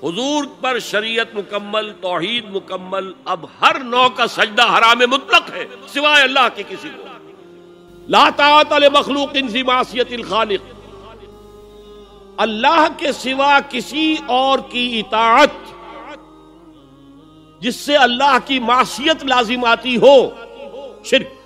हुजूर पर शरीयत मुकम्मल, तौहीद मुकम्मल। अब हर नौ का सजदा हराम मुतलक है सिवाय अल्लाह के किसी को। ला ताअत li मखलूकिन फी मासियतिल खालिक, अल्लाह के सिवा किसी और की इताअत जिससे अल्लाह की मासियत लाजिम आती हो, शिर्क।